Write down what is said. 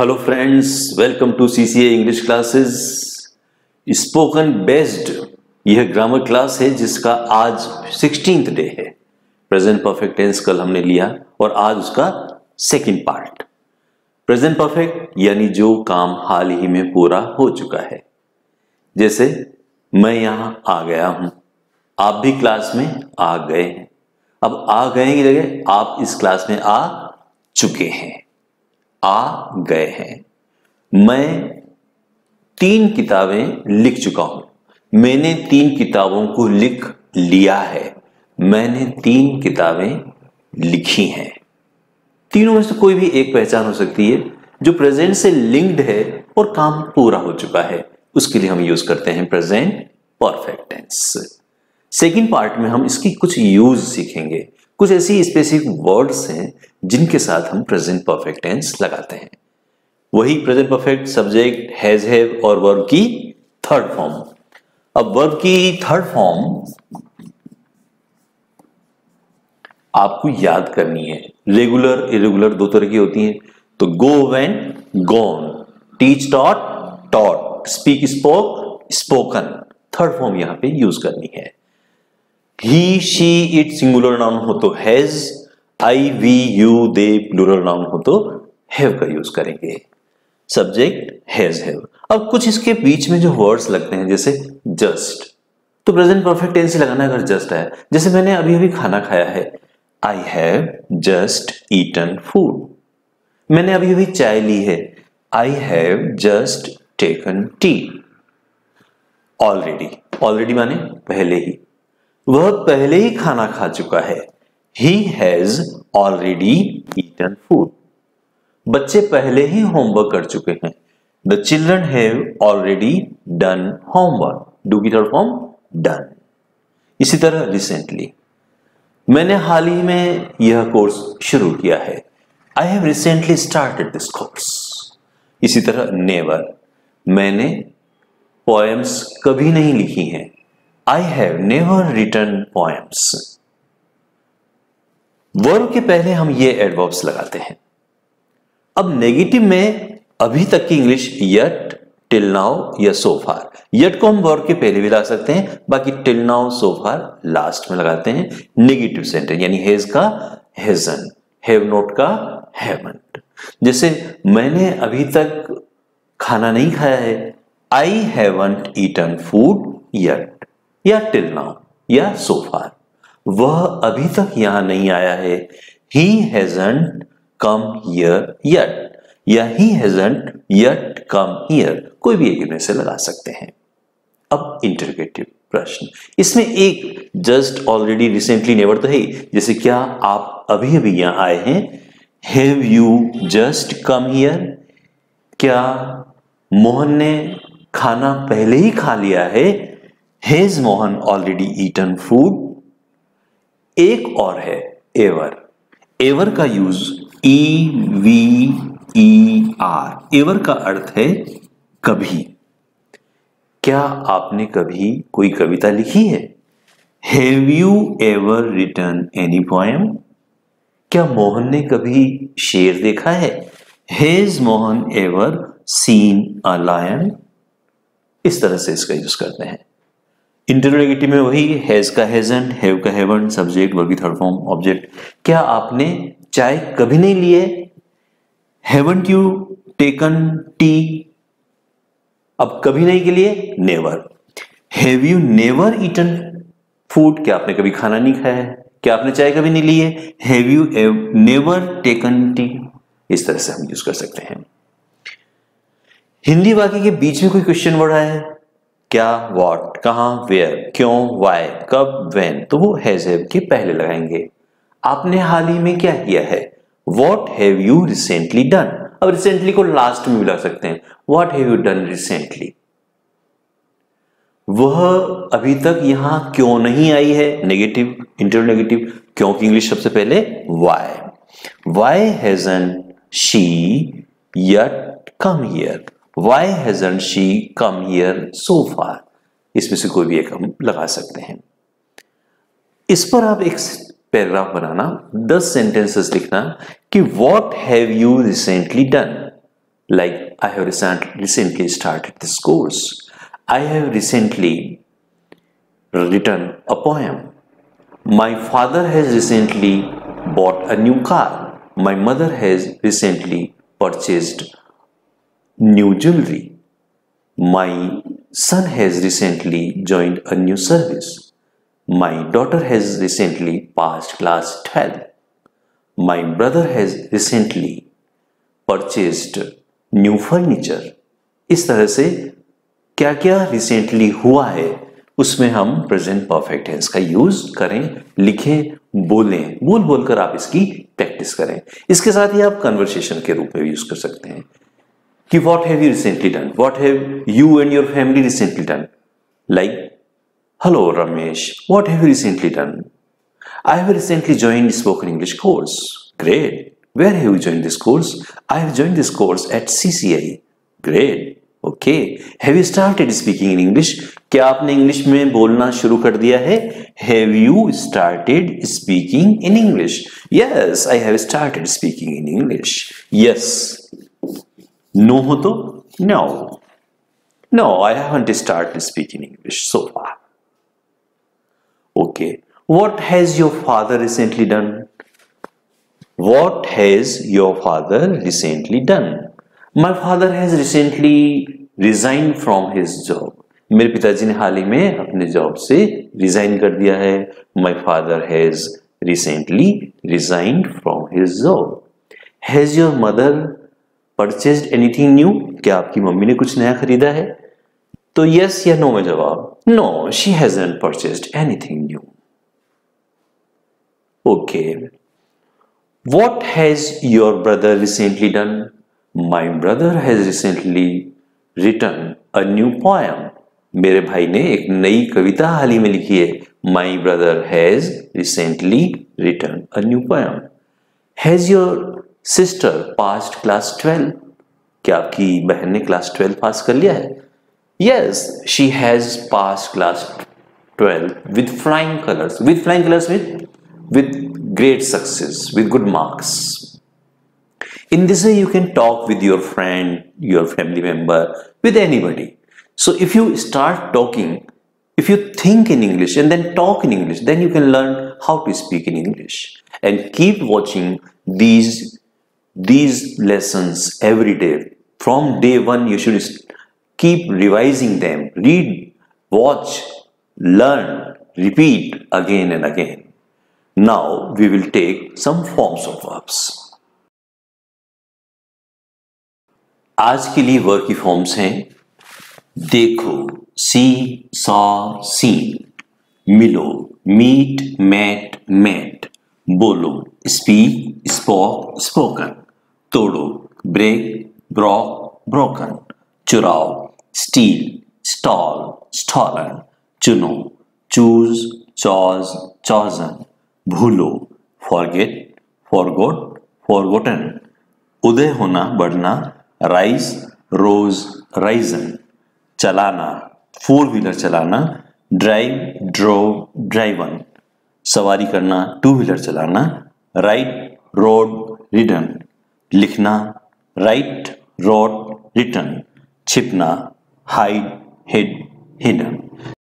Hello friends, welcome to CCA English classes spoken based. यह grammar class है जिसका आज 16th डे है। प्रेजेंट परफेक्ट टेंस कल हमने लिया और आज उसका सेकंड पार्ट। प्रेजेंट परफेक्ट यानी जो काम हाल ही में पूरा हो चुका है। जैसे मैं यहां आ गया हूं, आप भी क्लास में आ गए हैं। अब आ गए की जगह आप इस क्लास में आ चुके हैं, आ गए हैं। मैं 3 किताबें लिख चुका हूं, मैंने 3 किताबों को लिख लिया है, मैंने 3 किताबें लिखी हैं। तीनों में से कोई भी एक पहचान हो सकती है जो प्रेजेंट से लिंक्ड है और काम पूरा हो चुका है। उसके लिए हम यूज करते हैं present perfect tense. Second part में हम इसकी कुछ यूज सीखेंगे। कुछ ऐसी स्पेसिफिक वर्ड्स हैं जिनके साथ हम प्रेजेंट परफेक्ट टेंस लगाते हैं। वही present perfect subject, has, have और वर्ब की थर्ड फॉर्म। अब वर्ब की थर्ड फॉर्म आपको याद करनी है। रेगुलर, इरेगुलर दो तरह की होती हैं। तो go, went, gone, teach, taught, taught, speak, spoke, spoken. Third form यहां पे यूज करनी है। He, she, it singular noun हो तो has, I, we, you, they plural noun हो तो हैव का यूज करेंगे। Subject has, have. अब कुछ इसके बीच में जो वर्ड्स लगते हैं जैसे जस्ट, तो प्रेजेंट परफेक्ट टेंस से लगाना अगर जस्ट है। जैसे मैंने अभी अभी खाना खाया है, I have just eaten food. मैंने अभी अभी चाय ली है, I have just taken tea. Already, already माने पहले ही, वह पहले ही खाना खा चुका है। He has already eaten food. बच्चे पहले ही होमवर्क कर चुके हैं। The children have already done homework. Do की थर्ड फॉर्म done. इसी तरह recently, मैंने हाल ही में यह कोर्स शुरू किया है। I have recently started this course. इसी तरह never, मैंने पोएम्स कभी नहीं लिखी हैं। I have never written poems. Verb के पहले हम ये एडवर्ब्स लगाते हैं। अब नेगेटिव में अभी तक की इंग्लिश यट, टिल नाउ या सो फार। यट को हम वर्ब के पहले भी ला सकते हैं, बाकी till now, so far last में लगाते हैं। नेगेटिव सेंटेंस यानी हैज का हैजन, हैव नॉट का हैवंट। जैसे मैंने अभी तक खाना नहीं खाया है, I haven't eaten food yet, या टिल नाउ या सो फार। वह अभी तक यहां नहीं आया है, he hasn't come here yet, या he hasn't yet come here। कोई भी एक इनमें से लगा सकते हैं। अब इंटरोगेटिव प्रश्न, इसमें एक जस्ट, ऑलरेडी, रिसेंटली, नेवर तो है। जैसे क्या आप अभी अभी यहां आए हैं, have you just come here. क्या मोहन ने खाना पहले ही खा लिया है, has Mohan already eaten food. एक और है एवर। एवर का यूज EVER। एवर का अर्थ है कभी। क्या आपने कभी कोई कविता लिखी है? Have you ever written any poem. क्या मोहन ने कभी शेर देखा है? Has Mohan ever seen a lion. इस तरह से इसका यूज करते हैं। इंटरोगेटिव में वही हैज का हैजंट, हैव का हैवंट, सब्जेक्ट, वर्ब की थर्ड फॉर्म, ऑब्जेक्ट। क्या आपने चाय कभी नहीं ली है? Haven't you taken tea. अब कभी नहीं के लिए never. Have you never eaten food. क्या आपने कभी खाना नहीं खाया है? क्या आपने चाय कभी नहीं ली है? Have you never taken tea. इस तरह से हम यूज कर सकते हैं। हिंदी वाक्य के बीच में कोई क्वेश्चन वर्ड आया है, क्या, व्हाट, कहां, वेयर, क्यों, व्हाई, कब, व्हेन, तो वो हैज, हैव के पहले लगाएंगे। आपने हाल ही में क्या किया है? What have you recently done. अब रिसेंटली को लास्ट में भी लगा सकते हैं, what have you done recently. वह अभी तक यहां क्यों नहीं आई है? Negative, interrogative. क्यों की इंग्लिश सबसे पहले why. Why hasn't she yet come here. Why hasn't she come here so far? इसमें से कोई भी एक हम लगा सकते हैं। इस पर आप एक पैराग्राफ बनाना, 10 सेंटेंसेस लिखना कि What have you recently done? Like, I have recently started this course. I have recently written a poem. My father has recently bought a new car. My mother has recently purchased new jewelry. My son has recently joined a new service. My daughter has recently passed class 12. My brother has recently purchased new furniture. इस तरह से क्या क्या recently हुआ है उसमें हम present perfect tense का यूज करें, लिखें, बोलें, बोल बोलकर आप इसकी प्रैक्टिस करें। इसके साथ ही आप कन्वर्सेशन के रूप में यूज कर सकते हैं कि what have you recently done, what have you and your family recently done. Like, hello Ramesh, what have you recently done? I have recently joined spoken English course. Great. Where have you joined this course? I have joined this course at CCI. Great. Okay. Have you started speaking in English? क्या आपने English में बोलना शुरू कर दिया है? Have you started speaking in English? Yes, I have started speaking in English. Yes. No हो तो no. No, I haven't started speaking English so far. Okay. What has your father recently done? What has your father recently done? My father has recently resigned from his job. मेरे पिताजी ने हाल ही में अपने job से resign कर दिया है. My father has recently resigned from his job. Has your mother purchased anything new? क्या आपकी मम्मी ने कुछ नया खरीदा है? तो yes या no में जवाब. No, she hasn't purchased anything new. Okay. What has your brother recently done? My brother has recently written a new poem. मेरे भाई ने एक नई कविता हाल ही में लिखी है. My brother has recently written a new poem. Has your sister passed class 12? क्या आपकी बहन ने क्लास 12 पास कर लिया है? Yes, she has passed class 12 with flying colors. With flying colors with great success, with good marks. In this way, you can talk with your friend, your family member, with anybody. So if you start talking, if you think in English and then talk in English, then you can learn how to speak in English. And keep watching these lessons every day. From day one, you should keep revising them. Read, watch, learn, repeat again and again. Now we will take some forms of verbs. आज के लिए verb की forms हैं देखो, see, saw, seen, मिलो, meet, met, met, बोलो, speak, spoke, spoken, तोड़ो, break, broke, broken, चुराओ, स्टील, स्टॉल, स्टॉलन, चुनो, चूज, चॉज, चॉजन, भूलो, फॉरगेट, फॉरगोट, फॉरगोटन, उदय होना, बढ़ना, राइज, रोज, राइजन, चलाना, फोर व्हीलर चलाना, ड्राइव, ड्रोव, ड्राइवन, सवारी करना, टू व्हीलर चलाना, राइट, रोड, रिडन, लिखना, राइट, रोड, रिटन, छिपना, हाइड, हिड, हिडन.